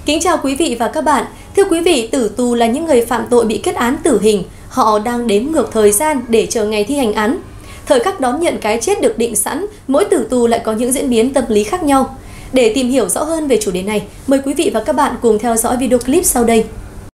Kính chào quý vị và các bạn. Thưa quý vị, tử tù là những người phạm tội bị kết án tử hình. Họ đang đếm ngược thời gian để chờ ngày thi hành án. Thời khắc đón nhận cái chết được định sẵn, mỗi tử tù lại có những diễn biến tâm lý khác nhau. Để tìm hiểu rõ hơn về chủ đề này, mời quý vị và các bạn cùng theo dõi video clip sau đây.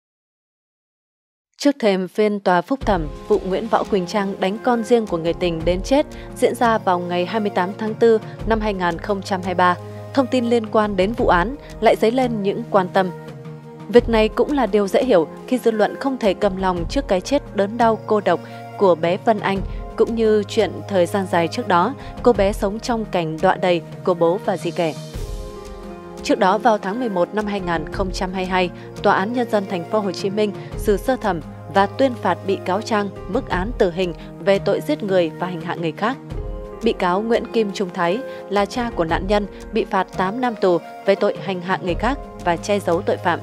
Trước thềm phiên tòa phúc thẩm, vụ Nguyễn Võ Quỳnh Trang đánh con riêng của người tình đến chết diễn ra vào ngày 28 tháng 4 năm 2023, thông tin liên quan đến vụ án lại dấy lên những quan tâm. Việc này cũng là điều dễ hiểu khi dư luận không thể cầm lòng trước cái chết đớn đau cô độc của bé Vân Anh, cũng như chuyện thời gian dài trước đó cô bé sống trong cảnh đọa đầy của bố và dì ghẻ. Trước đó vào tháng 11 năm 2022, Tòa án Nhân dân Thành phố Hồ Chí Minh xử sơ thẩm và tuyên phạt bị cáo Trang mức án tử hình về tội giết người và hành hạ người khác. Bị cáo Nguyễn Kim Trung Thái là cha của nạn nhân bị phạt 8 năm tù về tội hành hạ người khác và che giấu tội phạm.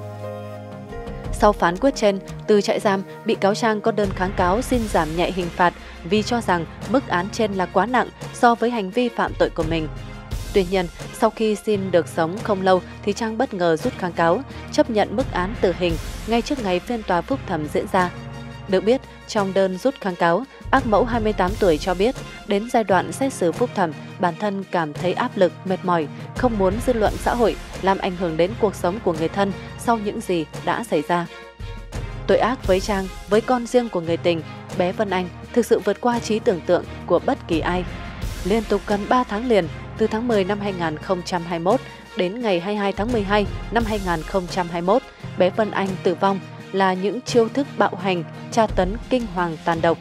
Sau phán quyết trên, từ trại giam, bị cáo Trang có đơn kháng cáo xin giảm nhẹ hình phạt vì cho rằng mức án trên là quá nặng so với hành vi phạm tội của mình. Tuy nhiên, sau khi xin được sống không lâu thì Trang bất ngờ rút kháng cáo, chấp nhận mức án tử hình ngay trước ngày phiên tòa phúc thẩm diễn ra. Được biết, trong đơn rút kháng cáo, bác mẫu 28 tuổi cho biết đến giai đoạn xét xử phúc thẩm, bản thân cảm thấy áp lực, mệt mỏi, không muốn dư luận xã hội làm ảnh hưởng đến cuộc sống của người thân sau những gì đã xảy ra. Tội ác với Trang, với con riêng của người tình, bé Vân Anh thực sự vượt qua trí tưởng tượng của bất kỳ ai. Liên tục gần 3 tháng liền, từ tháng 10 năm 2021 đến ngày 22 tháng 12 năm 2021, bé Vân Anh tử vong là những chiêu thức bạo hành, tra tấn kinh hoàng tàn độc.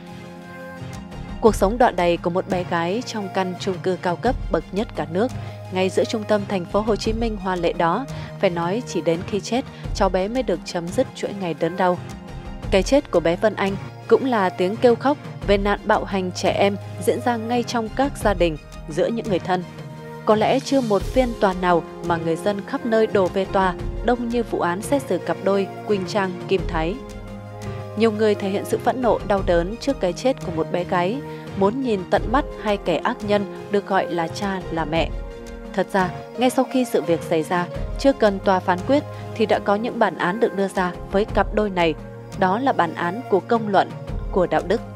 Cuộc sống đọa đầy của một bé gái trong căn chung cư cao cấp bậc nhất cả nước, ngay giữa trung tâm thành phố Hồ Chí Minh hoa lệ đó, phải nói chỉ đến khi chết, cháu bé mới được chấm dứt chuỗi ngày đớn đau. Cái chết của bé Vân Anh cũng là tiếng kêu khóc về nạn bạo hành trẻ em diễn ra ngay trong các gia đình, giữa những người thân. Có lẽ chưa một phiên tòa nào mà người dân khắp nơi đổ về tòa đông như vụ án xét xử cặp đôi Quỳnh Trang, Kim Thái. Nhiều người thể hiện sự phẫn nộ, đau đớn trước cái chết của một bé gái, muốn nhìn tận mắt hai kẻ ác nhân được gọi là cha là mẹ. Thật ra, ngay sau khi sự việc xảy ra, chưa cần tòa phán quyết thì đã có những bản án được đưa ra với cặp đôi này. Đó là bản án của công luận, của đạo đức.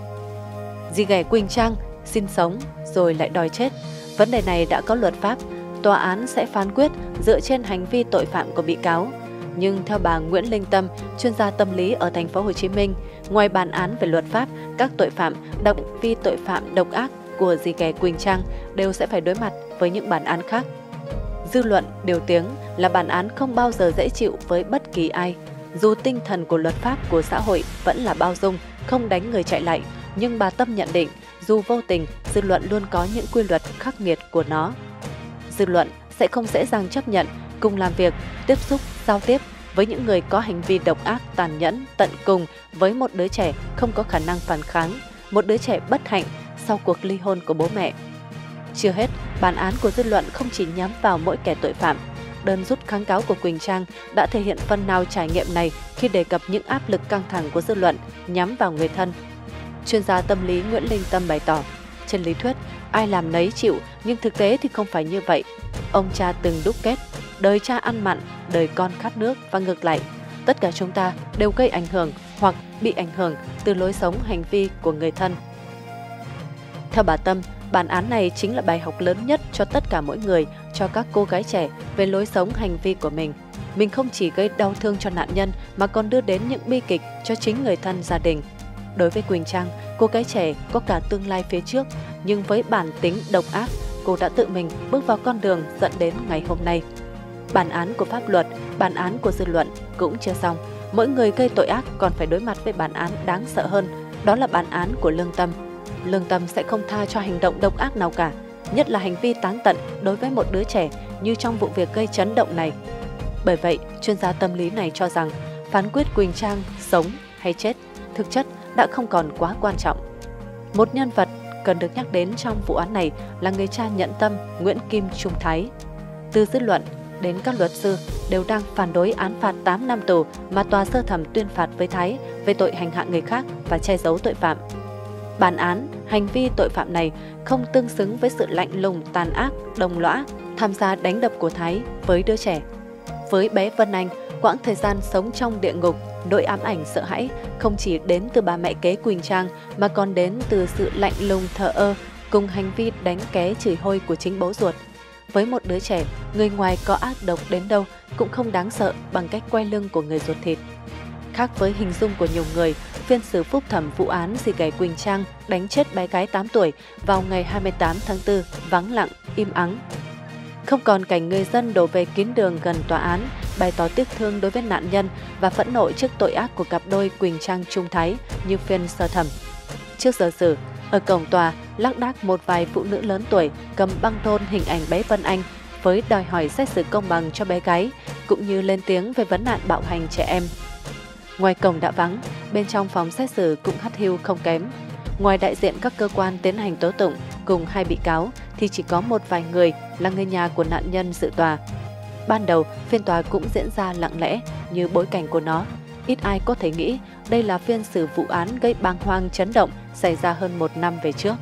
Dì ghẻ Quỳnh Trang xin sống rồi lại đòi chết. Vấn đề này đã có luật pháp, tòa án sẽ phán quyết dựa trên hành vi tội phạm của bị cáo. Nhưng theo bà Nguyễn Linh Tâm, chuyên gia tâm lý ở Thành phố Hồ Chí Minh, ngoài bản án về luật pháp, các tội phạm, đặc biệt tội phạm độc ác của dì ghẻ Quỳnh Trang đều sẽ phải đối mặt với những bản án khác. Dư luận điều tiếng là bản án không bao giờ dễ chịu với bất kỳ ai. Dù tinh thần của luật pháp của xã hội vẫn là bao dung, không đánh người chạy lại, nhưng bà Tâm nhận định dù vô tình, dư luận luôn có những quy luật khắc nghiệt của nó. Dư luận sẽ không dễ dàng chấp nhận, cùng làm việc, tiếp xúc, giao tiếp với những người có hành vi độc ác, tàn nhẫn, tận cùng với một đứa trẻ không có khả năng phản kháng, một đứa trẻ bất hạnh sau cuộc ly hôn của bố mẹ. Chưa hết, bản án của dư luận không chỉ nhắm vào mỗi kẻ tội phạm. Đơn rút kháng cáo của Quỳnh Trang đã thể hiện phần nào trải nghiệm này khi đề cập những áp lực căng thẳng của dư luận nhắm vào người thân. Chuyên gia tâm lý Nguyễn Linh Tâm bày tỏ, trên lý thuyết, ai làm nấy chịu, nhưng thực tế thì không phải như vậy. Ông cha từng đúc kết, đời cha ăn mặn, đời con khát nước và ngược lại. Tất cả chúng ta đều gây ảnh hưởng hoặc bị ảnh hưởng từ lối sống hành vi của người thân. Theo bà Tâm, bản án này chính là bài học lớn nhất cho tất cả mỗi người, cho các cô gái trẻ về lối sống hành vi của mình. Mình không chỉ gây đau thương cho nạn nhân mà còn đưa đến những bi kịch cho chính người thân gia đình. Đối với Quỳnh Trang, cô gái trẻ có cả tương lai phía trước, nhưng với bản tính độc ác, cô đã tự mình bước vào con đường dẫn đến ngày hôm nay. Bản án của pháp luật, bản án của dư luận cũng chưa xong. Mỗi người gây tội ác còn phải đối mặt với bản án đáng sợ hơn, đó là bản án của lương tâm. Lương tâm sẽ không tha cho hành động độc ác nào cả, nhất là hành vi táng tận đối với một đứa trẻ như trong vụ việc gây chấn động này. Bởi vậy, chuyên gia tâm lý này cho rằng phán quyết Quỳnh Trang sống hay chết thực chất đã không còn quá quan trọng. Một nhân vật cần được nhắc đến trong vụ án này là người cha nhẫn tâm Nguyễn Kim Trung Thái. Từ dư luận đến các luật sư đều đang phản đối án phạt 8 năm tù mà tòa sơ thẩm tuyên phạt với Thái về tội hành hạ người khác và che giấu tội phạm. Bản án, hành vi tội phạm này không tương xứng với sự lạnh lùng, tàn ác, đồng lõa, tham gia đánh đập của Thái với đứa trẻ. Với bé Vân Anh, quãng thời gian sống trong địa ngục, nỗi ám ảnh sợ hãi không chỉ đến từ bà mẹ kế Quỳnh Trang mà còn đến từ sự lạnh lùng thờ ơ cùng hành vi đánh ké chửi hôi của chính bố ruột. Với một đứa trẻ, người ngoài có ác độc đến đâu cũng không đáng sợ bằng cách quay lưng của người ruột thịt. Khác với hình dung của nhiều người, phiên xử phúc thẩm vụ án dì ghẻ Quỳnh Trang đánh chết bé gái 8 tuổi vào ngày 28 tháng 4 vắng lặng, im ắng. Không còn cảnh người dân đổ về kín đường gần tòa án, bày tỏ tiếc thương đối với nạn nhân và phẫn nộ trước tội ác của cặp đôi Quỳnh Trang Trung Thái như phiên sơ thẩm. Trước giờ xử, ở cổng tòa, lác đác một vài phụ nữ lớn tuổi cầm băng rôn hình ảnh bé Vân Anh với đòi hỏi xét xử công bằng cho bé gái, cũng như lên tiếng về vấn nạn bạo hành trẻ em. Ngoài cổng đã vắng, bên trong phòng xét xử cũng hắt hiu không kém. Ngoài đại diện các cơ quan tiến hành tố tụng cùng hai bị cáo thì chỉ có một vài người là người nhà của nạn nhân dự tòa. Ban đầu, phiên tòa cũng diễn ra lặng lẽ như bối cảnh của nó. Ít ai có thể nghĩ đây là phiên xử vụ án gây bàng hoàng chấn động xảy ra hơn 1 năm về trước.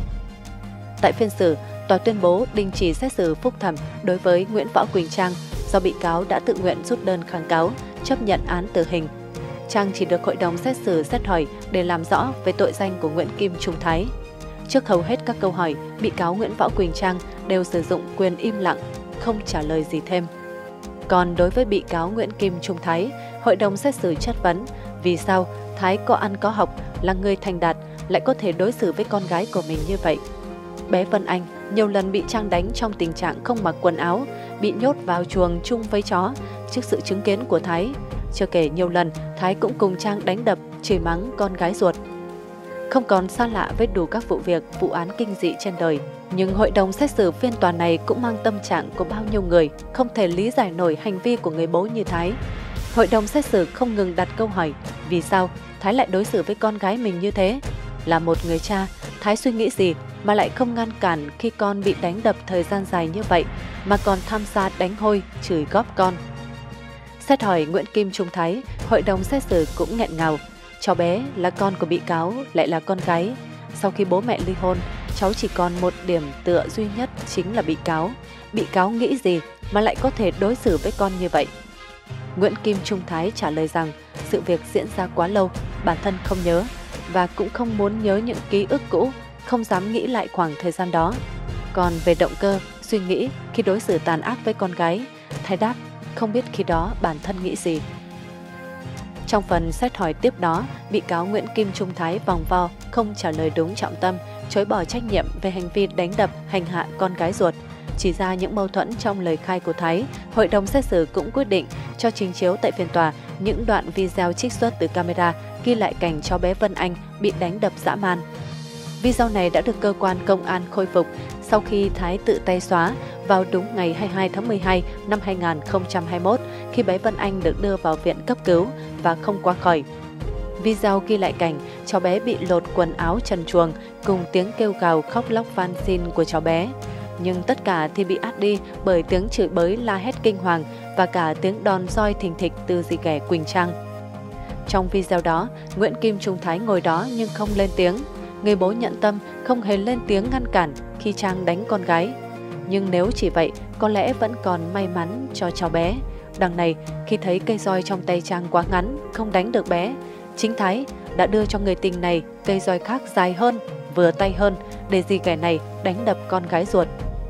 Tại phiên xử, tòa tuyên bố đình chỉ xét xử phúc thẩm đối với Nguyễn Võ Quỳnh Trang do bị cáo đã tự nguyện rút đơn kháng cáo, chấp nhận án tử hình. Trang chỉ được hội đồng xét xử xét hỏi để làm rõ về tội danh của Nguyễn Kim Trung Thái. Trước hầu hết các câu hỏi, bị cáo Nguyễn Võ Quỳnh Trang đều sử dụng quyền im lặng, không trả lời gì thêm. Còn đối với bị cáo Nguyễn Kim Trung Thái, hội đồng xét xử chất vấn vì sao Thái có ăn có học, là người thành đạt, lại có thể đối xử với con gái của mình như vậy. Bé Vân Anh nhiều lần bị Trang đánh trong tình trạng không mặc quần áo, bị nhốt vào chuồng chung với chó trước sự chứng kiến của Thái. Chưa kể nhiều lần Thái cũng cùng Trang đánh đập, chửi mắng con gái ruột. Không còn xa lạ với đủ các vụ việc, vụ án kinh dị trên đời, nhưng hội đồng xét xử phiên tòa này cũng mang tâm trạng của bao nhiêu người không thể lý giải nổi hành vi của người bố như Thái. Hội đồng xét xử không ngừng đặt câu hỏi vì sao Thái lại đối xử với con gái mình như thế. Là một người cha, Thái suy nghĩ gì mà lại không ngăn cản khi con bị đánh đập thời gian dài như vậy, mà còn tham gia đánh hôi, chửi góp con. Xét hỏi Nguyễn Kim Trung Thái, hội đồng xét xử cũng nghẹn ngào. Cháu bé là con của bị cáo, lại là con gái. Sau khi bố mẹ ly hôn, cháu chỉ còn một điểm tựa duy nhất chính là bị cáo. Bị cáo nghĩ gì mà lại có thể đối xử với con như vậy? Nguyễn Kim Trung Thái trả lời rằng sự việc diễn ra quá lâu, bản thân không nhớ và cũng không muốn nhớ những ký ức cũ, không dám nghĩ lại khoảng thời gian đó. Còn về động cơ, suy nghĩ khi đối xử tàn ác với con gái, Thái đáp không biết khi đó bản thân nghĩ gì. Trong phần xét hỏi tiếp đó, bị cáo Nguyễn Kim Trung Thái vòng vo, không trả lời đúng trọng tâm, chối bỏ trách nhiệm về hành vi đánh đập, hành hạ con gái ruột. Chỉ ra những mâu thuẫn trong lời khai của Thái, hội đồng xét xử cũng quyết định cho trình chiếu tại phiên tòa những đoạn video trích xuất từ camera ghi lại cảnh cháu bé Vân Anh bị đánh đập dã man. Video này đã được cơ quan công an khôi phục sau khi Thái tự tay xóa vào đúng ngày 22 tháng 12 năm 2021 khi bé Vân Anh được đưa vào viện cấp cứu và không qua khỏi. Video ghi lại cảnh cháu bé bị lột quần áo trần truồng cùng tiếng kêu gào khóc lóc van xin của cháu bé. Nhưng tất cả thì bị át đi bởi tiếng chửi bới la hét kinh hoàng và cả tiếng đòn roi thình thịch từ dì ghẻ Quỳnh Trang. Trong video đó, Nguyễn Kim Trung Thái ngồi đó nhưng không lên tiếng. Người bố nhận tâm không hề lên tiếng ngăn cản khi Trang đánh con gái. Nhưng nếu chỉ vậy, có lẽ vẫn còn may mắn cho cháu bé. Đằng này, khi thấy cây roi trong tay Trang quá ngắn, không đánh được bé, chính Thái đã đưa cho người tình này cây roi khác dài hơn, vừa tay hơn để dì ghẻ này đánh đập con gái ruột.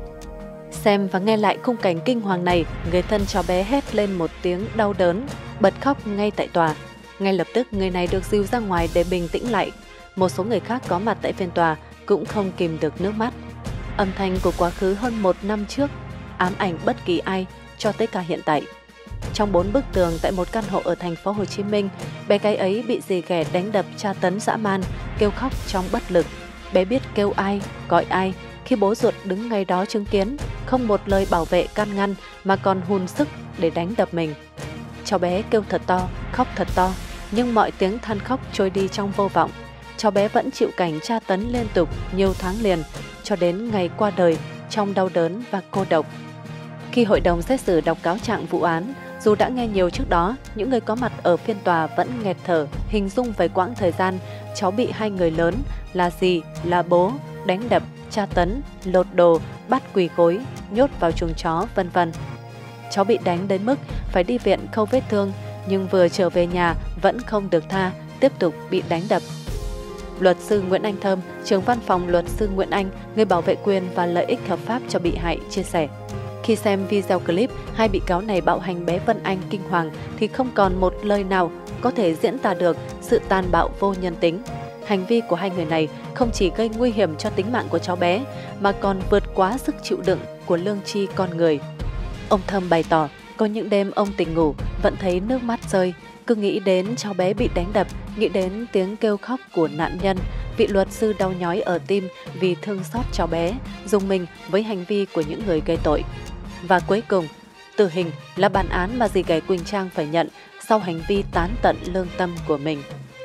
Xem và nghe lại khung cảnh kinh hoàng này, người thân cháu bé hét lên một tiếng đau đớn, bật khóc ngay tại tòa. Ngay lập tức người này được dìu ra ngoài để bình tĩnh lại. Một số người khác có mặt tại phiên tòa cũng không kìm được nước mắt. Âm thanh của quá khứ hơn 1 năm trước ám ảnh bất kỳ ai cho tới cả hiện tại. Trong 4 bức tường tại một căn hộ ở thành phố Hồ Chí Minh, bé gái ấy bị dì ghẻ đánh đập tra tấn dã man, kêu khóc trong bất lực. Bé biết kêu ai, gọi ai khi bố ruột đứng ngay đó chứng kiến, không một lời bảo vệ can ngăn mà còn hùn sức để đánh đập mình. Cháu bé kêu thật to, khóc thật to, nhưng mọi tiếng than khóc trôi đi trong vô vọng. Cháu bé vẫn chịu cảnh tra tấn liên tục nhiều tháng liền, cho đến ngày qua đời trong đau đớn và cô độc. Khi hội đồng xét xử đọc cáo trạng vụ án, dù đã nghe nhiều trước đó, những người có mặt ở phiên tòa vẫn nghẹt thở, hình dung về quãng thời gian cháu bị hai người lớn là dì, là bố, đánh đập, tra tấn, lột đồ, bắt quỳ gối, nhốt vào chuồng chó, vân vân. cháu bị đánh đến mức phải đi viện khâu vết thương, nhưng vừa trở về nhà vẫn không được tha, tiếp tục bị đánh đập. Luật sư Nguyễn Anh Thơm, trưởng văn phòng luật sư Nguyễn Anh, người bảo vệ quyền và lợi ích hợp pháp cho bị hại, chia sẻ. Khi xem video clip, hai bị cáo này bạo hành bé Vân Anh kinh hoàng thì không còn một lời nào có thể diễn tả được sự tàn bạo vô nhân tính. Hành vi của hai người này không chỉ gây nguy hiểm cho tính mạng của cháu bé, mà còn vượt quá sức chịu đựng của lương tri con người. Ông Thơm bày tỏ, có những đêm ông tỉnh ngủ vẫn thấy nước mắt rơi, cứ nghĩ đến cháu bé bị đánh đập, nghĩ đến tiếng kêu khóc của nạn nhân. Vị luật sư đau nhói ở tim vì thương xót cháu bé, rùng mình với hành vi của những người gây tội. Và cuối cùng, tử hình là bản án mà dì ghẻ Quỳnh Trang phải nhận sau hành vi tán tận lương tâm của mình.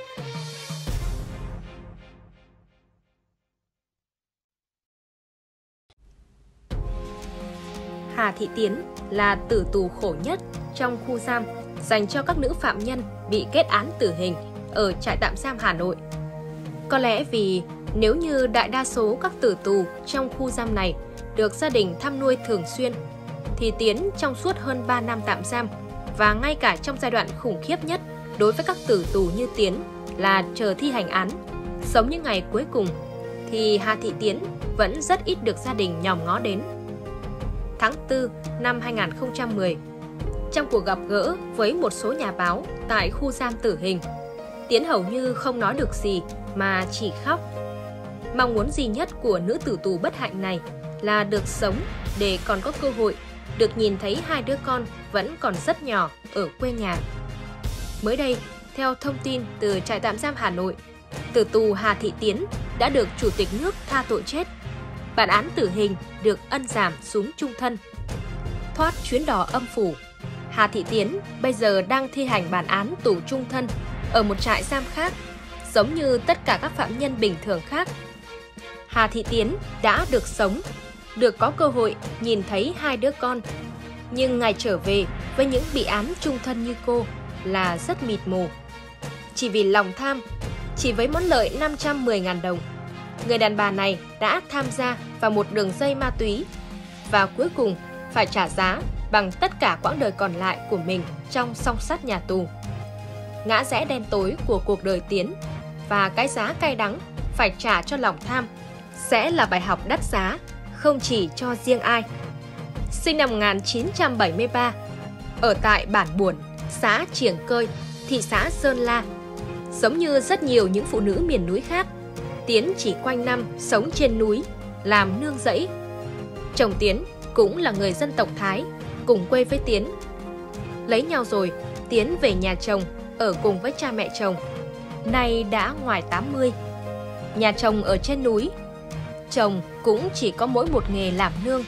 Hà Thị Tiến là tử tù khổ nhất trong khu giam dành cho các nữ phạm nhân bị kết án tử hình ở trại tạm giam Hà Nội. Có lẽ vì nếu như đại đa số các tử tù trong khu giam này được gia đình thăm nuôi thường xuyên, thì Tiến trong suốt hơn 3 năm tạm giam và ngay cả trong giai đoạn khủng khiếp nhất đối với các tử tù như Tiến là chờ thi hành án, sống những ngày cuối cùng, thì Hà Thị Tiến vẫn rất ít được gia đình nhòm ngó đến. Tháng 4 năm 2010, trong cuộc gặp gỡ với một số nhà báo tại khu giam tử hình, Tiến hầu như không nói được gì mà chỉ khóc. Mong muốn duy nhất của nữ tử tù bất hạnh này là được sống để còn có cơ hội được nhìn thấy hai đứa con vẫn còn rất nhỏ ở quê nhà. Mới đây, theo thông tin từ trại tạm giam Hà Nội, tử tù Hà Thị Tiến đã được Chủ tịch nước tha tội chết. Bản án tử hình được ân giảm xuống chung thân. Thoát chuyến đò âm phủ, Hà Thị Tiến bây giờ đang thi hành bản án tù chung thân ở một trại giam khác, giống như tất cả các phạm nhân bình thường khác. Hà Thị Tiến đã được sống, được có cơ hội nhìn thấy hai đứa con, nhưng ngày trở về với những bị án chung thân như cô là rất mịt mù. Chỉ vì lòng tham, chỉ với món lợi 510.000 đồng, người đàn bà này đã tham gia vào một đường dây ma túy và cuối cùng phải trả giá bằng tất cả quãng đời còn lại của mình trong song sắt nhà tù. Ngã rẽ đen tối của cuộc đời Tiến và cái giá cay đắng phải trả cho lòng tham sẽ là bài học đắt giá không chỉ cho riêng ai. Sinh năm 1973, ở tại bản Buồn, xã Triềng Cơi, thị xã Sơn La. Giống như rất nhiều những phụ nữ miền núi khác, Tiến chỉ quanh năm sống trên núi, làm nương rẫy. Chồng Tiến cũng là người dân tộc Thái, cùng quê với Tiến. Lấy nhau rồi, Tiến về nhà chồng, ở cùng với cha mẹ chồng. Nay đã ngoài 80. Nhà chồng ở trên núi. Chồng cũng chỉ có mỗi một nghề làm nương.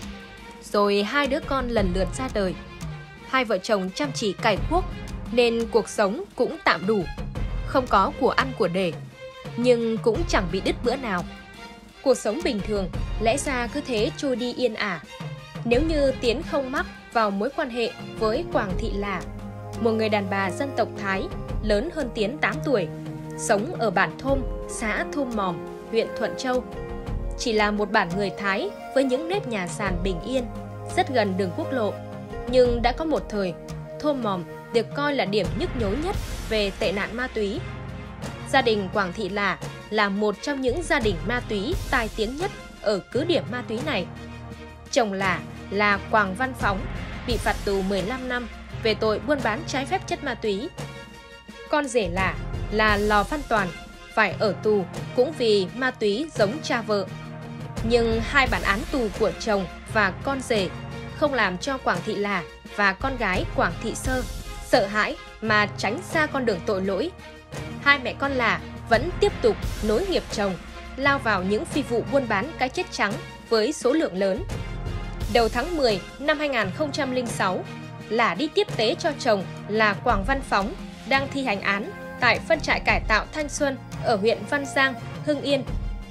Rồi hai đứa con lần lượt ra đời. Hai vợ chồng chăm chỉ cày cuốc, nên cuộc sống cũng tạm đủ. Không có của ăn của để, nhưng cũng chẳng bị đứt bữa nào. Cuộc sống bình thường lẽ ra cứ thế trôi đi yên ả. Nếu như Tiến không mắc vào mối quan hệ với Quảng Thị Là, một người đàn bà dân tộc Thái lớn hơn Tiến 8 tuổi, sống ở bản Thôm, xã Thôm Mòm, huyện Thuận Châu. Chỉ là một bản người Thái với những nếp nhà sàn bình yên, rất gần đường quốc lộ. Nhưng đã có một thời, Thôm Mòm được coi là điểm nhức nhối nhất về tệ nạn ma túy. Gia đình Quảng Thị là một trong những gia đình ma túy tai tiếng nhất ở cứ điểm ma túy này. Chồng là Quảng Văn Phóng, bị phạt tù 15 năm về tội buôn bán trái phép chất ma túy. Con rể là Lò Văn Toàn, phải ở tù cũng vì ma túy giống cha vợ. Nhưng hai bản án tù của chồng và con rể không làm cho Quảng Thị Là và con gái Quảng Thị Sơ sợ hãi mà tránh xa con đường tội lỗi. Hai mẹ con Là vẫn tiếp tục nối nghiệp chồng, lao vào những phi vụ buôn bán cái chết trắng với số lượng lớn. Đầu tháng 10 năm 2006, Là đi tiếp tế cho chồng là Quảng Văn Phóng đang thi hành án tại phân trại cải tạo Thanh Xuân ở huyện Văn Giang, Hưng Yên.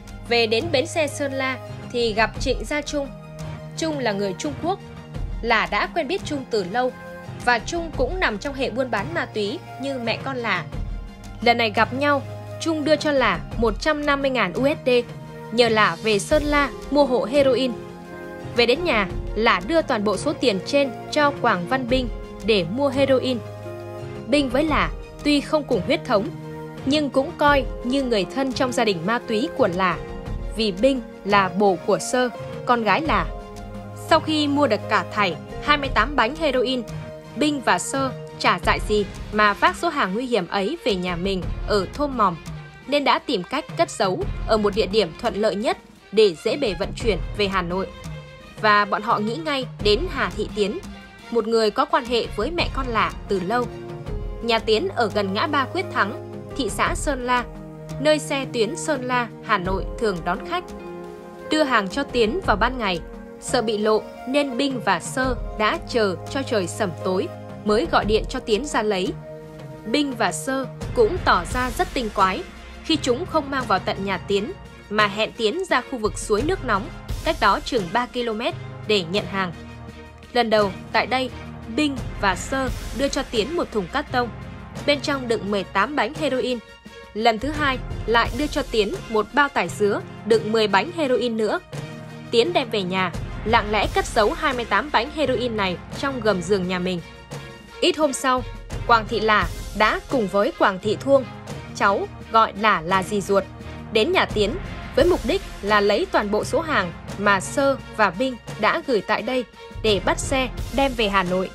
Về đến bến xe Sơn La thì gặp Trịnh Gia Trung. Trung là người Trung Quốc. Là đã quen biết Trung từ lâu và Trung cũng nằm trong hệ buôn bán ma túy như mẹ con Là. Lần này gặp nhau, Trung đưa cho Là 150.000 USD nhờ Là về Sơn La mua hộ heroin. Về đến nhà, là đưa toàn bộ số tiền trên cho Quảng Văn Binh để mua heroin. Binh với Là tuy không cùng huyết thống, nhưng cũng coi như người thân trong gia đình ma túy của Là, vì Binh là bồ của Sơ, con gái Là. Sau khi mua được cả thảy 28 bánh heroin, Binh và Sơ chả dại gì mà vác số hàng nguy hiểm ấy về nhà mình ở thôn Mòm, nên đã tìm cách cất giấu ở một địa điểm thuận lợi nhất để dễ bề vận chuyển về Hà Nội. Và bọn họ nghĩ ngay đến Hà Thị Tiến, một người có quan hệ với mẹ con Là từ lâu. Nhà Tiến ở gần ngã ba Quyết Thắng, thị xã Sơn La, nơi xe tuyến Sơn La, Hà Nội thường đón khách. Đưa hàng cho Tiến vào ban ngày, sợ bị lộ nên Binh và Sơ đã chờ cho trời sẩm tối mới gọi điện cho Tiến ra lấy. Binh và Sơ cũng tỏ ra rất tinh quái khi chúng không mang vào tận nhà Tiến, mà hẹn Tiến ra khu vực suối nước nóng, cách đó chừng 3 km để nhận hàng. Lần đầu tại đây, Binh và Sơ đưa cho Tiến một thùng cát tông, bên trong đựng 18 bánh heroin. Lần thứ hai lại đưa cho Tiến một bao tải dứa đựng 10 bánh heroin nữa. Tiến đem về nhà, lặng lẽ cất giấu 28 bánh heroin này trong gầm giường nhà mình. Ít hôm sau, Quảng Thị Là đã cùng với Quảng Thị Thuông, cháu gọi là dì ruột, đến nhà Tiến với mục đích là lấy toàn bộ số hàng mà Sơ và Binh đã gửi tại đây để bắt xe đem về Hà Nội.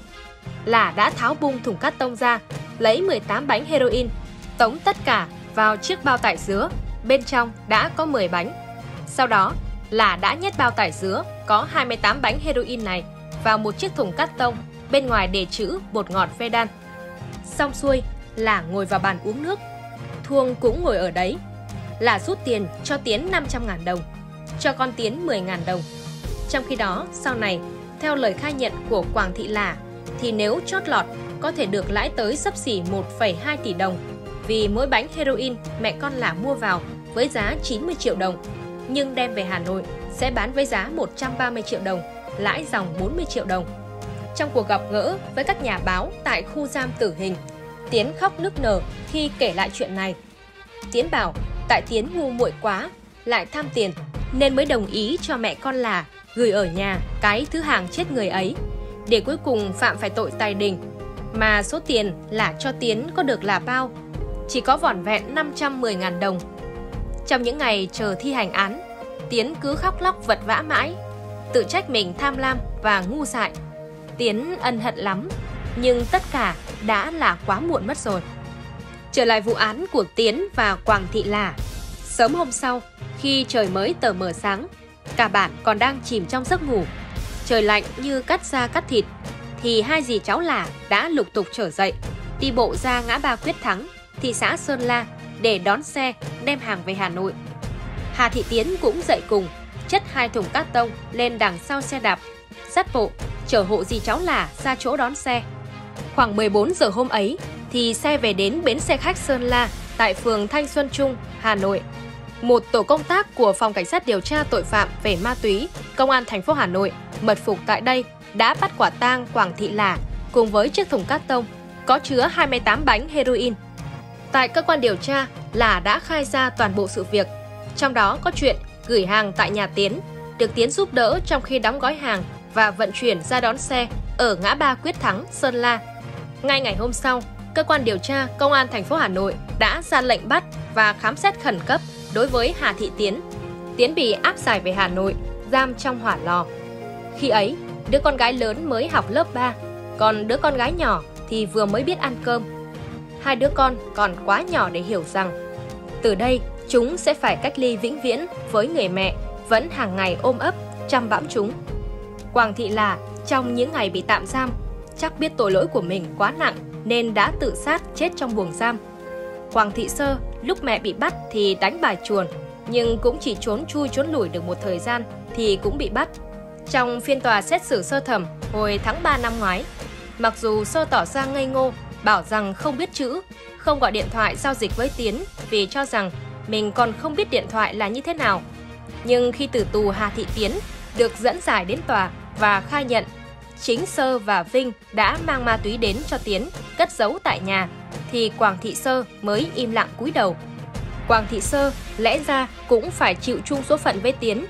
Là đã tháo bung thùng cát tông ra, lấy 18 bánh heroin, tống tất cả vào chiếc bao tải dứa, bên trong đã có 10 bánh. Sau đó, Là đã nhét bao tải dứa có 28 bánh heroin này vào một chiếc thùng cát tông, bên ngoài đề chữ bột ngọt Vedan. Xong xuôi, Là ngồi vào bàn uống nước. Thuông cũng ngồi ở đấy. Là rút tiền cho Tiến 500.000 đồng, cho con Tiến 10.000 đồng. Trong khi đó, sau này, theo lời khai nhận của Quảng Thị Là, thì nếu chót lọt có thể được lãi tới xấp xỉ 1,2 tỷ đồng, vì mỗi bánh heroin mẹ con Là mua vào với giá 90 triệu đồng, nhưng đem về Hà Nội sẽ bán với giá 130 triệu đồng, lãi dòng 40 triệu đồng. Trong cuộc gặp gỡ với các nhà báo tại khu giam tử hình, Tiến khóc nức nở khi kể lại chuyện này. Tiến bảo tại Tiến ngu muội quá, lại tham tiền, nên mới đồng ý cho mẹ con Là gửi ở nhà cái thứ hàng chết người ấy, để cuối cùng phạm phải tội tài đình. Mà số tiền là cho Tiến có được là bao? Chỉ có vỏn vẹn 510.000 đồng. Trong những ngày chờ thi hành án, Tiến cứ khóc lóc vật vã mãi, tự trách mình tham lam và ngu dại. Tiến ân hận lắm, nhưng tất cả đã là quá muộn mất rồi. Trở lại vụ án của Tiến và Quảng Thị Là. Sớm hôm sau, khi trời mới tờ mờ sáng, cả bản còn đang chìm trong giấc ngủ, trời lạnh như cắt da cắt thịt, thì hai dì cháu Là đã lục tục trở dậy, đi bộ ra ngã ba Quyết Thắng, thị xã Sơn La để đón xe đem hàng về Hà Nội. Hà Thị Tiến cũng dậy cùng, chất 2 thùng cát tông lên đằng sau xe đạp, dắt bộ chở hộ dì cháu Là ra chỗ đón xe. Khoảng 14 giờ hôm ấy thì xe về đến bến xe khách Sơn La tại phường Thanh Xuân Trung, Hà Nội. Một tổ công tác của Phòng Cảnh sát điều tra tội phạm về ma túy, Công an thành phố Hà Nội mật phục tại đây đã bắt quả tang Quảng Thị Là cùng với chiếc thùng cát tông có chứa 28 bánh heroin. Tại cơ quan điều tra, Là đã khai ra toàn bộ sự việc, trong đó có chuyện gửi hàng tại nhà Tiến, được Tiến giúp đỡ trong khi đóng gói hàng và vận chuyển ra đón xe ở ngã ba Quyết Thắng, Sơn La. Ngay ngày hôm sau, cơ quan điều tra Công an thành phố Hà Nội đã ra lệnh bắt và khám xét khẩn cấp đối với Hà Thị Tiến. Tiến bị áp giải về Hà Nội, giam trong hỏa lò. Khi ấy, đứa con gái lớn mới học lớp 3, còn đứa con gái nhỏ thì vừa mới biết ăn cơm. Hai đứa con còn quá nhỏ để hiểu rằng từ đây chúng sẽ phải cách ly vĩnh viễn với người mẹ vẫn hàng ngày ôm ấp, chăm bẵm chúng. Quảng Thị Là trong những ngày bị tạm giam chắc biết tội lỗi của mình quá nặng nên đã tự sát chết trong buồng giam. Quảng Thị Sơ lúc mẹ bị bắt thì đánh bài chuồn, nhưng cũng chỉ trốn chui trốn lủi được một thời gian thì cũng bị bắt. Trong phiên tòa xét xử sơ thẩm hồi tháng 3 năm ngoái, mặc dù Sơ tỏ ra ngây ngô, bảo rằng không biết chữ, không gọi điện thoại giao dịch với Tiến vì cho rằng mình còn không biết điện thoại là như thế nào. Nhưng khi tử tù Hà Thị Tiến được dẫn giải đến tòa và khai nhận chính Sơ và Vinh đã mang ma túy đến cho Tiến cất giấu tại nhà, thì Quảng Thị Sơ mới im lặng cúi đầu. Quảng Thị Sơ lẽ ra cũng phải chịu chung số phận với Tiến,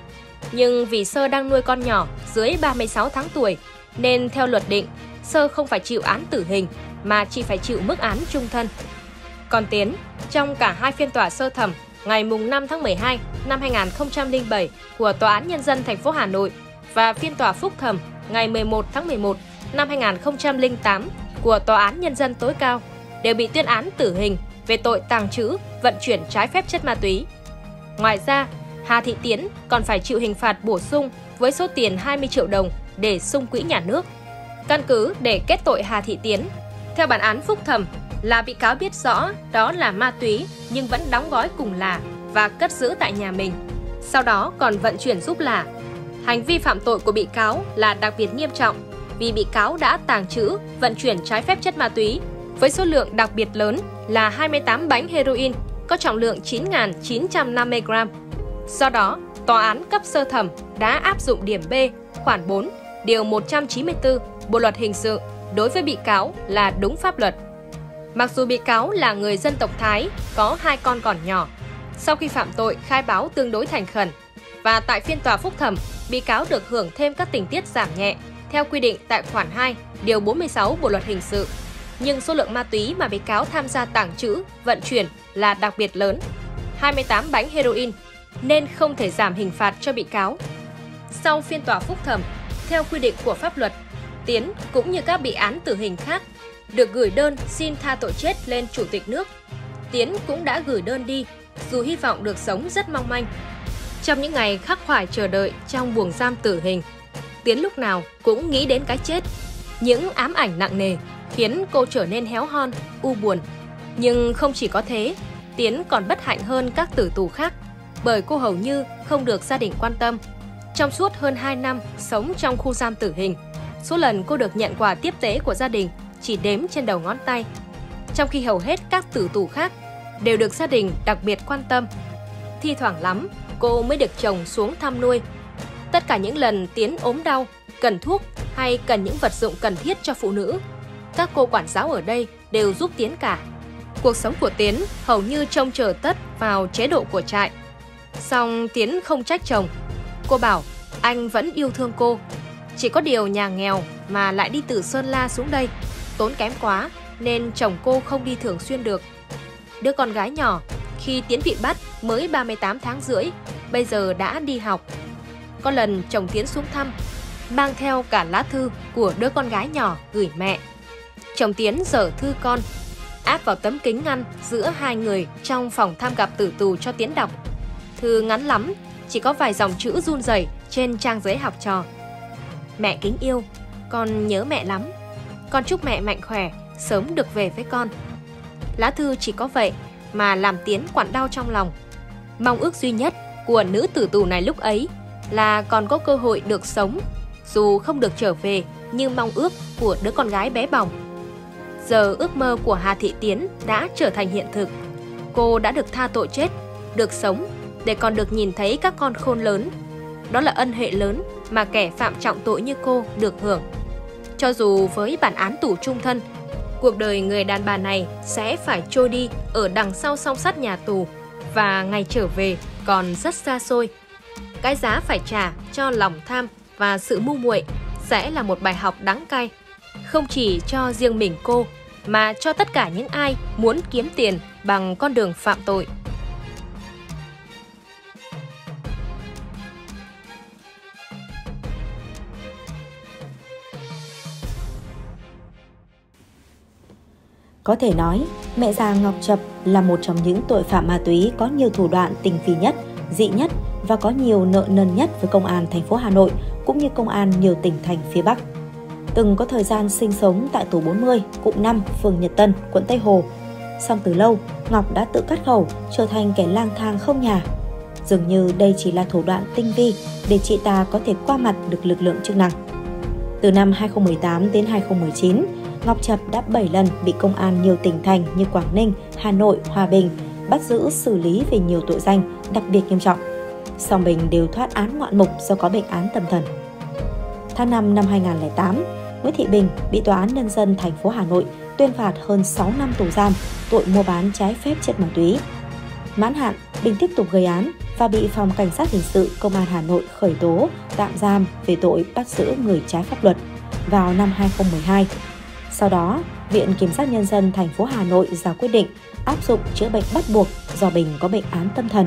Nhưng vì Sơ đang nuôi con nhỏ dưới 36 tháng tuổi, nên theo luật định, Sơ không phải chịu án tử hình mà chỉ phải chịu mức án chung thân. Còn Tiến, trong cả hai phiên tòa sơ thẩm ngày 5 tháng 12 năm 2007 của Tòa án Nhân dân thành phố Hà Nội và phiên tòa phúc thẩm ngày 11 tháng 11 năm 2008 của Tòa án Nhân dân tối cao đều bị tuyên án tử hình về tội tàng trữ, vận chuyển trái phép chất ma túy. Ngoài ra, Hà Thị Tiến còn phải chịu hình phạt bổ sung với số tiền 20 triệu đồng để sung quỹ nhà nước. Căn cứ để kết tội Hà Thị Tiến, theo bản án phúc thẩm là bị cáo biết rõ đó là ma túy nhưng vẫn đóng gói cùng là và cất giữ tại nhà mình, sau đó còn vận chuyển giúp là. Hành vi phạm tội của bị cáo là đặc biệt nghiêm trọng vì bị cáo đã tàng trữ, vận chuyển trái phép chất ma túy với số lượng đặc biệt lớn là 28 bánh heroin có trọng lượng 9.950 gram. Do đó, Tòa án cấp sơ thẩm đã áp dụng điểm B, khoản 4, điều 194 Bộ luật hình sự đối với bị cáo là đúng pháp luật. Mặc dù bị cáo là người dân tộc Thái, có 2 con còn nhỏ, sau khi phạm tội khai báo tương đối thành khẩn và tại phiên tòa phúc thẩm, bị cáo được hưởng thêm các tình tiết giảm nhẹ theo quy định tại khoản 2, điều 46 Bộ luật hình sự. Nhưng số lượng ma túy mà bị cáo tham gia tàng trữ, vận chuyển là đặc biệt lớn, 28 bánh heroin, nên không thể giảm hình phạt cho bị cáo. Sau phiên tòa phúc thẩm, theo quy định của pháp luật, Tiến cũng như các bị án tử hình khác được gửi đơn xin tha tội chết lên Chủ tịch nước. Tiến cũng đã gửi đơn đi, dù hy vọng được sống rất mong manh. Trong những ngày khắc khoải chờ đợi trong buồng giam tử hình, Tiến lúc nào cũng nghĩ đến cái chết. Những ám ảnh nặng nề khiến cô trở nên héo hon, u buồn. Nhưng không chỉ có thế, Tiến còn bất hạnh hơn các tử tù khác, bởi cô hầu như không được gia đình quan tâm. Trong suốt hơn 2 năm sống trong khu giam tử hình, số lần cô được nhận quà tiếp tế của gia đình chỉ đếm trên đầu ngón tay, trong khi hầu hết các tử tù khác đều được gia đình đặc biệt quan tâm. Thi thoảng lắm, cô mới được chồng xuống thăm nuôi. Tất cả những lần Tiến ốm đau, cần thuốc hay cần những vật dụng cần thiết cho phụ nữ, các cô quản giáo ở đây đều giúp Tiến cả. Cuộc sống của Tiến hầu như trông chờ tất vào chế độ của trại. Song Tiến không trách chồng. Cô bảo anh vẫn yêu thương cô. Chỉ có điều nhà nghèo mà lại đi từ Sơn La xuống đây, tốn kém quá nên chồng cô không đi thường xuyên được. Đứa con gái nhỏ khi Tiến bị bắt mới 38 tháng rưỡi, bây giờ đã đi học. Có lần chồng Tiến xuống thăm, mang theo cả lá thư của đứa con gái nhỏ gửi mẹ. Chồng Tiến dở thư con, áp vào tấm kính ngăn giữa hai người trong phòng thăm gặp tử tù cho Tiến đọc. Thư ngắn lắm, chỉ có vài dòng chữ run rẩy trên trang giấy học trò. Mẹ kính yêu, con nhớ mẹ lắm. Con chúc mẹ mạnh khỏe, sớm được về với con. Lá thư chỉ có vậy mà làm Tiến quặn đau trong lòng. Mong ước duy nhất của nữ tử tù này lúc ấy là còn có cơ hội được sống, dù không được trở về như mong ước của đứa con gái bé bỏng. Giờ ước mơ của Hà Thị Tiến đã trở thành hiện thực. Cô đã được tha tội chết, được sống để còn được nhìn thấy các con khôn lớn. Đó là ân huệ lớn mà kẻ phạm trọng tội như cô được hưởng. Cho dù với bản án tù chung thân, cuộc đời người đàn bà này sẽ phải trôi đi ở đằng sau song sắt nhà tù và ngày trở về còn rất xa xôi. Cái giá phải trả cho lòng tham và sự ngu muội sẽ là một bài học đắng cay, không chỉ cho riêng mình cô mà cho tất cả những ai muốn kiếm tiền bằng con đường phạm tội. Có thể nói, mẹ già Ngọc Chập là một trong những tội phạm ma túy có nhiều thủ đoạn tinh vi nhất, dị nhất và có nhiều nợ nần nhất với công an thành phố Hà Nội cũng như công an nhiều tỉnh thành phía Bắc. Từng có thời gian sinh sống tại tổ 40, cụm 5, phường Nhật Tân, quận Tây Hồ. Song từ lâu, Ngọc đã tự cắt khẩu, trở thành kẻ lang thang không nhà. Dường như đây chỉ là thủ đoạn tinh vi để chị ta có thể qua mặt được lực lượng chức năng. Từ năm 2018 đến 2019, Ngọc Chập đã 7 lần bị công an nhiều tỉnh thành như Quảng Ninh, Hà Nội, Hòa Bình bắt giữ xử lý về nhiều tội danh đặc biệt nghiêm trọng. Song Bình đều thoát án ngoạn mục do có bệnh án tâm thần. Tháng 5 năm 2008, Nguyễn Thị Bình bị Tòa án Nhân dân thành phố Hà Nội tuyên phạt hơn 6 năm tù giam tội mua bán trái phép chất ma túy. Mãn hạn, Bình tiếp tục gây án, và bị Phòng Cảnh sát Hình sự Công an Hà Nội khởi tố, tạm giam về tội bắt giữ người trái pháp luật vào năm 2012. Sau đó, Viện Kiểm sát Nhân dân thành phố Hà Nội ra quyết định áp dụng chữa bệnh bắt buộc do Bình có bệnh án tâm thần.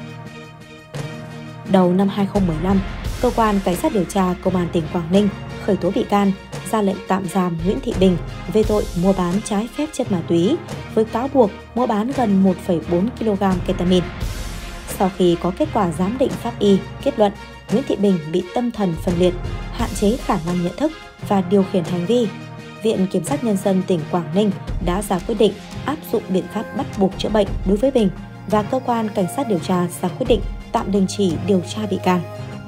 Đầu năm 2015, Cơ quan Cảnh sát điều tra Công an tỉnh Quảng Ninh khởi tố bị can, ra lệnh tạm giam Nguyễn Thị Bình về tội mua bán trái phép chất ma túy với cáo buộc mua bán gần 1,4 kg ketamine. Sau khi có kết quả giám định pháp y kết luận Nguyễn Thị Bình bị tâm thần phân liệt, hạn chế khả năng nhận thức và điều khiển hành vi, Viện Kiểm sát Nhân dân tỉnh Quảng Ninh đã ra quyết định áp dụng biện pháp bắt buộc chữa bệnh đối với Bình và Cơ quan Cảnh sát điều tra ra quyết định tạm đình chỉ điều tra bị can.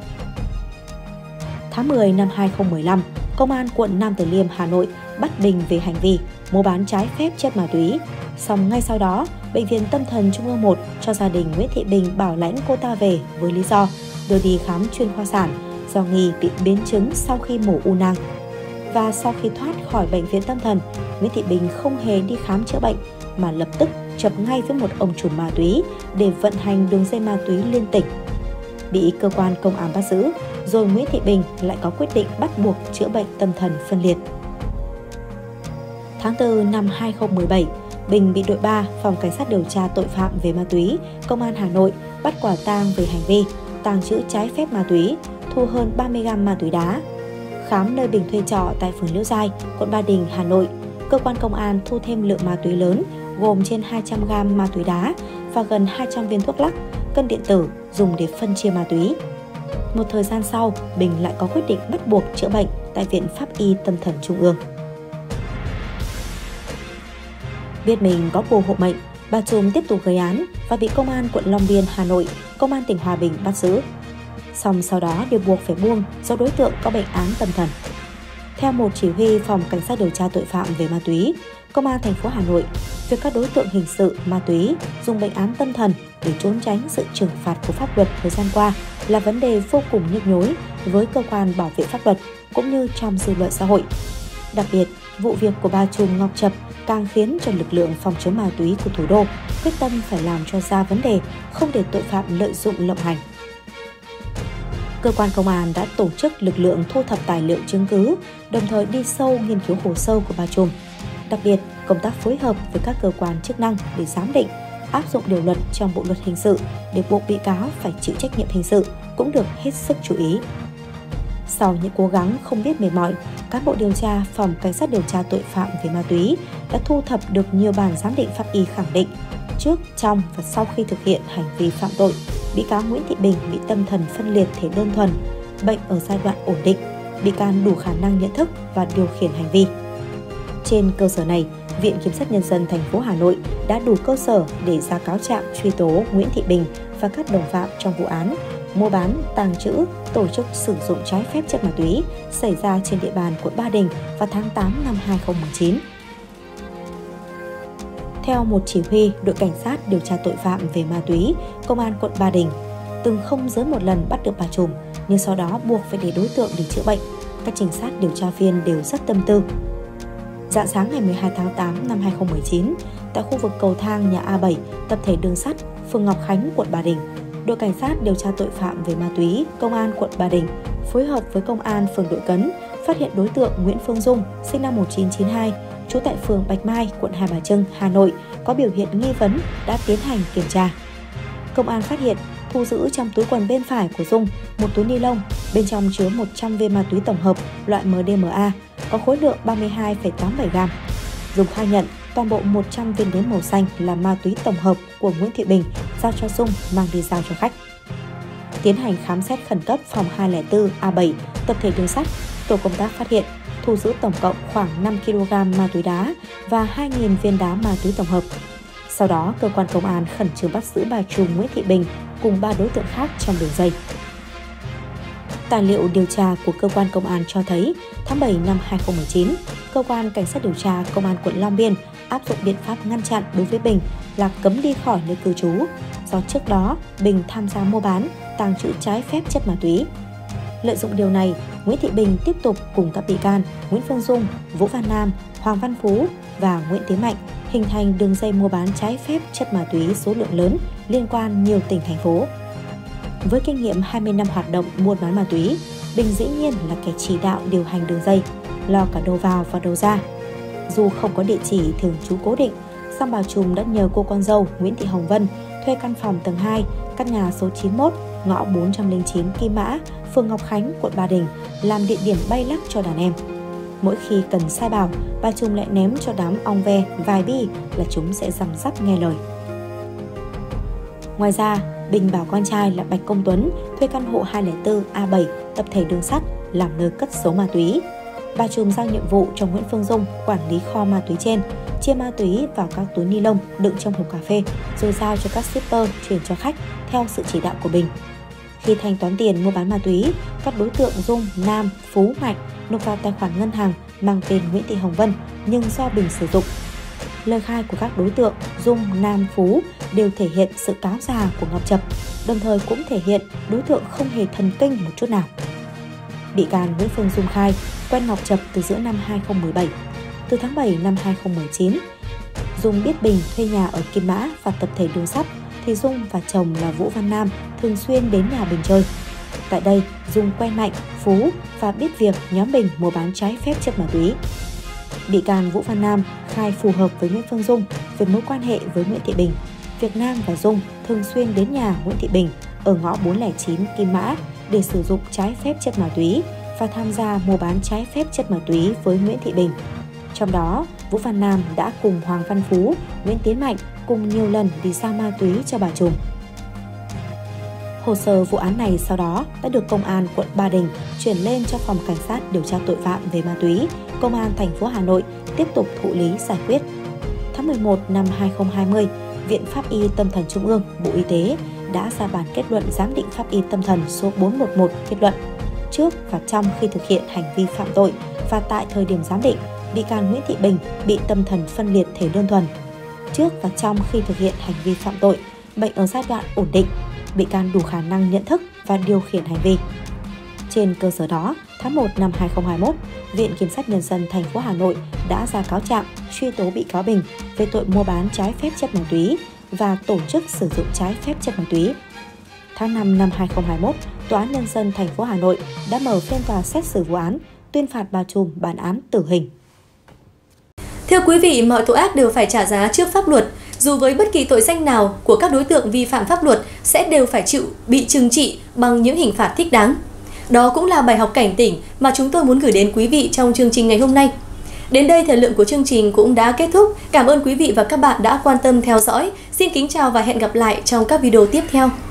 Tháng 10 năm 2015, Công an quận Nam Từ Liêm, Hà Nội bắt Bình về hành vi mua bán trái phép chất ma túy. Song ngay sau đó, Bệnh viện Tâm thần Trung ương 1 cho gia đình Nguyễn Thị Bình bảo lãnh cô ta về với lý do đưa đi khám chuyên khoa sản do nghi bị biến chứng sau khi mổ u nang. Và sau khi thoát khỏi Bệnh viện Tâm thần, Nguyễn Thị Bình không hề đi khám chữa bệnh mà lập tức chập ngay với một ông trùm ma túy để vận hành đường dây ma túy liên tỉnh. Bị cơ quan công an bắt giữ, rồi Nguyễn Thị Bình lại có quyết định bắt buộc chữa bệnh tâm thần phân liệt. Tháng 4 năm 2017, Bình bị đội 3 Phòng Cảnh sát điều tra tội phạm về ma túy, Công an Hà Nội bắt quả tang về hành vi tàng trữ trái phép ma túy, thu hơn 30 gam ma túy đá. Khám nơi Bình thuê trọ tại phường Liễu Giai, quận Ba Đình, Hà Nội, cơ quan công an thu thêm lượng ma túy lớn gồm trên 200 gam ma túy đá và gần 200 viên thuốc lắc, cân điện tử dùng để phân chia ma túy. Một thời gian sau, Bình lại có quyết định bắt buộc chữa bệnh tại Viện Pháp y Tâm thần Trung ương. Biết mình có bùa hộ mệnh, bà trùm tiếp tục gây án và bị Công an quận Long Biên, Hà Nội, Công an tỉnh Hòa Bình bắt giữ. Song sau đó đều buộc phải buông do đối tượng có bệnh án tâm thần. Theo một chỉ huy Phòng Cảnh sát điều tra tội phạm về ma túy, Công an thành phố Hà Nội, việc các đối tượng hình sự ma túy dùng bệnh án tâm thần để trốn tránh sự trừng phạt của pháp luật thời gian qua là vấn đề vô cùng nhức nhối với cơ quan bảo vệ pháp luật cũng như trong dư luận xã hội. Đặc biệt, vụ việc của bà trùm Ngọc Trập càng khiến cho lực lượng phòng chống ma túy của thủ đô quyết tâm phải làm cho ra vấn đề, không để tội phạm lợi dụng lộng hành. Cơ quan công an đã tổ chức lực lượng thu thập tài liệu chứng cứ, đồng thời đi sâu nghiên cứu hồ sơ của bà trùm. Đặc biệt, công tác phối hợp với các cơ quan chức năng để giám định, áp dụng điều luật trong Bộ luật hình sự để buộc bị cáo phải chịu trách nhiệm hình sự cũng được hết sức chú ý. Sau những cố gắng không biết mệt mỏi, cán bộ điều tra Phòng Cảnh sát điều tra tội phạm về ma túy đã thu thập được nhiều bản giám định pháp y khẳng định trước, trong và sau khi thực hiện hành vi phạm tội, bị cáo Nguyễn Thị Bình bị tâm thần phân liệt thể đơn thuần, bệnh ở giai đoạn ổn định, bị can đủ khả năng nhận thức và điều khiển hành vi. Trên cơ sở này, Viện Kiểm sát Nhân dân thành phố Hà Nội đã đủ cơ sở để ra cáo trạng truy tố Nguyễn Thị Bình và các đồng phạm trong vụ án mua bán, tàng trữ, tổ chức sử dụng trái phép chất ma túy xảy ra trên địa bàn quận Ba Đình vào tháng 8 năm 2019. Theo một chỉ huy đội cảnh sát điều tra tội phạm về ma túy, Công an quận Ba Đình, từng không dưới một lần bắt được bà trùm, nhưng sau đó buộc phải để đối tượng đi chữa bệnh. Các trinh sát điều tra viên đều rất tâm tư. Rạng sáng ngày 12 tháng 8 năm 2019, tại khu vực cầu thang nhà A7, tập thể đường sắt, phường Ngọc Khánh, quận Ba Đình, đội cảnh sát điều tra tội phạm về ma túy, Công an quận Ba Đình phối hợp với Công an phường Đội Cấn phát hiện đối tượng Nguyễn Phương Dung, sinh năm 1992, trú tại phường Bạch Mai, quận Hai Bà Trưng, Hà Nội, có biểu hiện nghi vấn đã tiến hành kiểm tra. Công an phát hiện thu giữ trong túi quần bên phải của Dung một túi ni lông bên trong chứa 100 viên ma túy tổng hợp loại MDMA có khối lượng 32,87 gram. Dung khai nhận toàn bộ 100 viên nén màu xanh là ma túy tổng hợp của Nguyễn Thị Bình giao cho Dung mang đi giao cho khách. Tiến hành khám xét khẩn cấp phòng 204 A7 tập thể đường sắt, tổ công tác phát hiện thu giữ tổng cộng khoảng 5 kg ma túy đá và 2.000 viên đá ma túy tổng hợp. Sau đó, cơ quan công an khẩn trương bắt giữ bà trùm Nguyễn Thị Bình cùng 3 đối tượng khác trong đường dây. Tài liệu điều tra của cơ quan công an cho thấy, tháng 7 năm 2019, cơ quan cảnh sát điều tra Công an quận Long Biên áp dụng biện pháp ngăn chặn đối với Bình là cấm đi khỏi nơi cư trú, do trước đó Bình tham gia mua bán, tàng trữ trái phép chất ma túy. Lợi dụng điều này, Nguyễn Thị Bình tiếp tục cùng các bị can Nguyễn Phương Dung, Vũ Văn Nam, Hoàng Văn Phú và Nguyễn Tiến Mạnh hình thành đường dây mua bán trái phép chất ma túy số lượng lớn liên quan nhiều tỉnh thành phố. Với kinh nghiệm 20 năm hoạt động buôn bán ma túy, Bình dĩ nhiên là kẻ chỉ đạo điều hành đường dây, lo cả đầu vào và đầu ra. Dù không có địa chỉ thường trú cố định, song bà trùm đã nhờ cô con dâu Nguyễn Thị Hồng Vân thuê căn phòng tầng 2, căn nhà số 91, ngõ 409 Kim Mã, phường Ngọc Khánh, quận Ba Đình làm địa điểm bay lắc cho đàn em. Mỗi khi cần sai bảo, bà trùm lại ném cho đám ong ve vài bi là chúng sẽ răm rắp nghe lời. Ngoài ra, Bình bảo con trai là Bạch Công Tuấn thuê căn hộ 204 A7 tập thể Đường Sắt làm nơi cất giấu ma túy. Bà trùm giao nhiệm vụ cho Nguyễn Phương Dung quản lý kho ma túy trên, chia ma túy vào các túi ni lông đựng trong hộp cà phê rồi giao cho các shipper chuyển cho khách theo sự chỉ đạo của Bình. Khi thanh toán tiền mua bán ma túy, các đối tượng Dung, Nam, Phú, Mạnh nộp vào tài khoản ngân hàng mang tên Nguyễn Thị Hồng Vân nhưng do Bình sử dụng. Lời khai của các đối tượng Dung, Nam, Phú đều thể hiện sự cáo già của Ngọc Trập, đồng thời cũng thể hiện đối tượng không hề thần kinh một chút nào. Bị can Nguyễn Phương Dung khai quen Ngọc Trập từ giữa năm 2017. Từ tháng 7 năm 2019, Dung biết Bình thuê nhà ở Kim Mã và tập thể Đường Sắt thì Dung và chồng là Vũ Văn Nam thường xuyên đến nhà Bình chơi. Tại đây, Dung quen Mạnh, Phú và biết việc nhóm Bình mua bán trái phép chất ma túy. Bị can Vũ Văn Nam khai phù hợp với Nguyễn Phương Dung về mối quan hệ với Nguyễn Thị Bình. Việc Nam và Dung thường xuyên đến nhà Nguyễn Thị Bình ở ngõ 409 Kim Mã để sử dụng trái phép chất ma túy và tham gia mua bán trái phép chất ma túy với Nguyễn Thị Bình. Trong đó, Vũ Văn Nam đã cùng Hoàng Văn Phú, Nguyễn Tiến Mạnh cùng nhiều lần đi giao ma túy cho bà trùm. Hồ sơ vụ án này sau đó đã được Công an quận Ba Đình chuyển lên cho Phòng Cảnh sát điều tra tội phạm về ma túy, Công an thành phố Hà Nội tiếp tục thụ lý giải quyết. Tháng 11 năm 2020, Viện Pháp y Tâm thần Trung ương, Bộ Y tế đã ra bản kết luận giám định pháp y tâm thần số 411 kết luận. Trước và trong khi thực hiện hành vi phạm tội và tại thời điểm giám định, bị can Nguyễn Thị Bình bị tâm thần phân liệt thể đơn thuần. Trước và trong khi thực hiện hành vi phạm tội, bệnh ở giai đoạn ổn định, bị can đủ khả năng nhận thức và điều khiển hành vi. Trên cơ sở đó, tháng 1 năm 2021, Viện Kiểm sát Nhân dân thành phố Hà Nội đã ra cáo trạng truy tố bị cáo Bình về tội mua bán trái phép chất ma túy và tổ chức sử dụng trái phép chất ma túy. Tháng 5 năm 2021, Tòa án Nhân dân thành phố Hà Nội đã mở phiên tòa xét xử vụ án, tuyên phạt bà trùm bản án tử hình. Thưa quý vị, mọi tội ác đều phải trả giá trước pháp luật. Dù với bất kỳ tội danh nào của các đối tượng vi phạm pháp luật sẽ đều phải bị trừng trị bằng những hình phạt thích đáng. Đó cũng là bài học cảnh tỉnh mà chúng tôi muốn gửi đến quý vị trong chương trình ngày hôm nay. Đến đây, thời lượng của chương trình cũng đã kết thúc. Cảm ơn quý vị và các bạn đã quan tâm theo dõi. Xin kính chào và hẹn gặp lại trong các video tiếp theo.